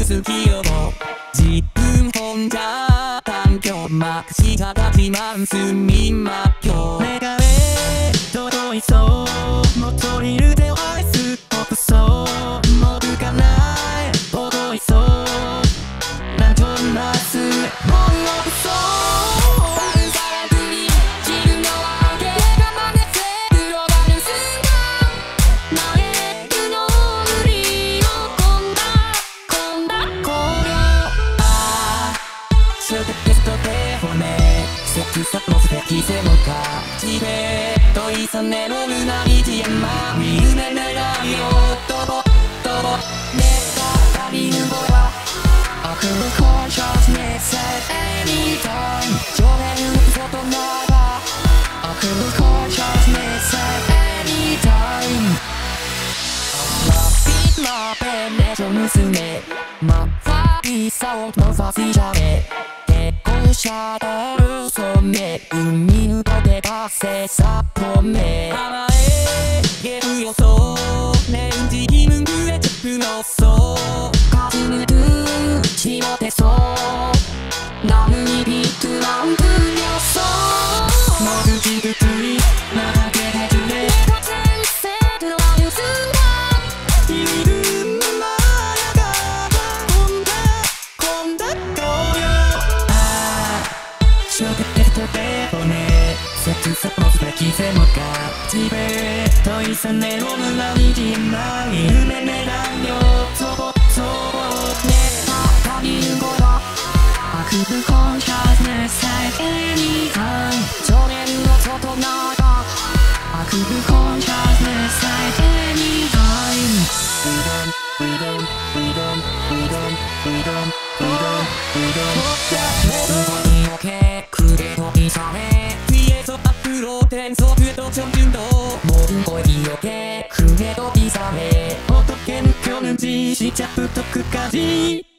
好きよ自分혼자 단겨 막 시가가 지만 숨이 막혀 내가 왜 떠도 있어 목소리를 대화할 수 없어 모두가 날 보고 있어 난 존나 슬퍼 없어 다른 사람들이 지금 너와 함께 내가 내 새 들어가는 순간 나의 그 눈물이 콩닥콩닥거려 수줍해서 때문에 세트석 모습에 기세 못 가 집에 더 이상 내 몸은 아니지 엄마 미움에 날아요 또 내가 가리는 거야 그런 consciousness anytime 전에는 없어도 나가 그런 consciousness anytime Beat my bed 내 손을 쓰네 막 화이 싸워 너 사시 잘해 대고샤다 손에 의미는 덕에 박세 사포네 하나의 예우여서 내 움직임은 그에 접근 없어 가슴을 뚫지 못해서 나는 이 비트만 들렸어 모든 지들들이 나가게 해줄래 내가 틈새 들어가는 순간 이름 말아가 콩닥콩닥거려 쇼트캐스터 때문에 세트석 모습에 기세 못 가 집에 더 이상 내 몸은 아니지만 이름에 내달려 내가 가리는 거야 그들 consciousness at anytime 전에는 없어도 나가 그들 consciousness at anytime 모든 이렇게 그래도 이상해 뒤에서 앞으로 된 소리도 점점 더 모든 걸 기억해 그래도 이상해 어떻게 느꼈는지 시작부터 끝까지